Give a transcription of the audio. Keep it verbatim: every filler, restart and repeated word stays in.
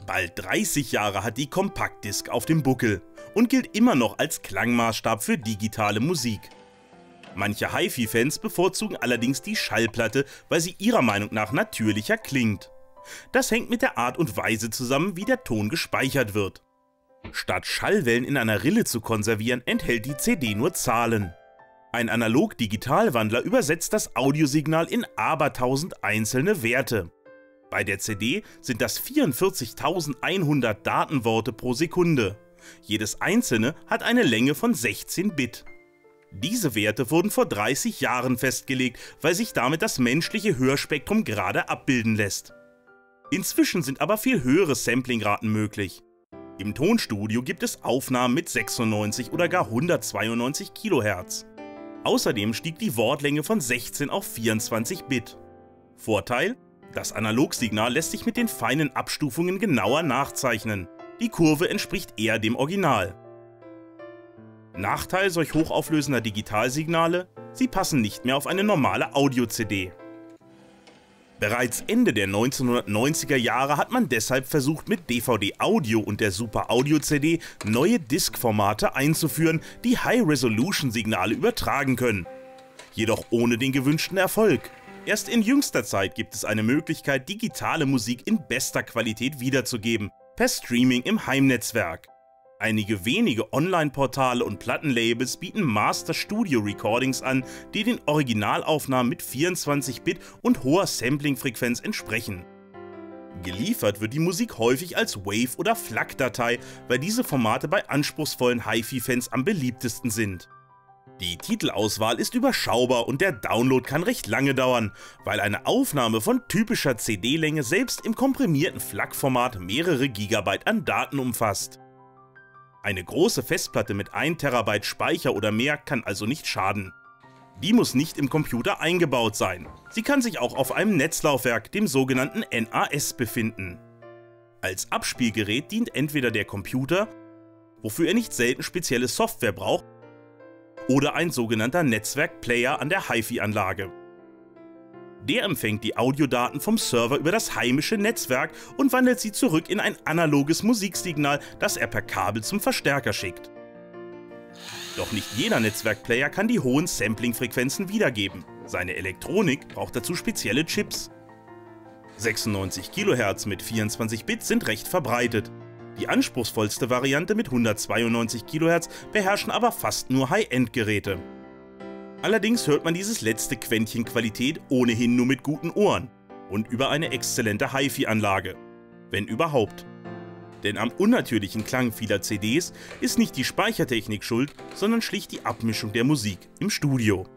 Bald dreißig Jahre hat die Compact-Disc auf dem Buckel und gilt immer noch als Klangmaßstab für digitale Musik. Manche Hi-Fi-Fans bevorzugen allerdings die Schallplatte, weil sie ihrer Meinung nach natürlicher klingt. Das hängt mit der Art und Weise zusammen, wie der Ton gespeichert wird. Statt Schallwellen in einer Rille zu konservieren, enthält die C D nur Zahlen. Ein Analog-Digital-Wandler übersetzt das Audiosignal in abertausend einzelne Werte. Bei der C D sind das vierundvierzigtausendeinhundert Datenworte pro Sekunde. Jedes einzelne hat eine Länge von sechzehn Bit. Diese Werte wurden vor dreißig Jahren festgelegt, weil sich damit das menschliche Hörspektrum gerade abbilden lässt. Inzwischen sind aber viel höhere Samplingraten möglich. Im Tonstudio gibt es Aufnahmen mit sechsundneunzig oder gar hundertzweiundneunzig Kilohertz. Außerdem stieg die Wortlänge von sechzehn auf vierundzwanzig Bit. Vorteil: Das Analogsignal lässt sich mit den feinen Abstufungen genauer nachzeichnen. Die Kurve entspricht eher dem Original. Nachteil solch hochauflösender Digitalsignale: Sie passen nicht mehr auf eine normale Audio-C D. Bereits Ende der neunzehnhundertneunziger Jahre hat man deshalb versucht, mit D V D-Audio und der Super Audio C D neue Disk-Formate einzuführen, die High-Resolution-Signale übertragen können. Jedoch ohne den gewünschten Erfolg. Erst in jüngster Zeit gibt es eine Möglichkeit, digitale Musik in bester Qualität wiederzugeben, per Streaming im Heimnetzwerk. Einige wenige Online-Portale und Plattenlabels bieten Master-Studio-Recordings an, die den Originalaufnahmen mit vierundzwanzig Bit und hoher Sampling-Frequenz entsprechen. Geliefert wird die Musik häufig als Wave- oder F L A C-Datei, weil diese Formate bei anspruchsvollen Hi-Fi-Fans am beliebtesten sind. Die Titelauswahl ist überschaubar und der Download kann recht lange dauern, weil eine Aufnahme von typischer C D-Länge selbst im komprimierten F L A C-Format mehrere Gigabyte an Daten umfasst. Eine große Festplatte mit ein Terabyte Speicher oder mehr kann also nicht schaden. Die muss nicht im Computer eingebaut sein. Sie kann sich auch auf einem Netzlaufwerk, dem sogenannten N A S, befinden. Als Abspielgerät dient entweder der Computer, wofür er nicht selten spezielle Software braucht, oder ein sogenannter Netzwerkplayer an der Hi-Fi-Anlage. Der empfängt die Audiodaten vom Server über das heimische Netzwerk und wandelt sie zurück in ein analoges Musiksignal, das er per Kabel zum Verstärker schickt. Doch nicht jeder Netzwerkplayer kann die hohen Sampling-Frequenzen wiedergeben. Seine Elektronik braucht dazu spezielle Chips. sechsundneunzig Kilohertz mit vierundzwanzig Bit sind recht verbreitet. Die anspruchsvollste Variante mit hundertzweiundneunzig Kilohertz beherrschen aber fast nur High-End-Geräte. Allerdings hört man dieses letzte Quäntchen Qualität ohnehin nur mit guten Ohren und über eine exzellente Hi-Fi-Anlage, wenn überhaupt. Denn am unnatürlichen Klang vieler C Ds ist nicht die Speichertechnik schuld, sondern schlicht die Abmischung der Musik im Studio.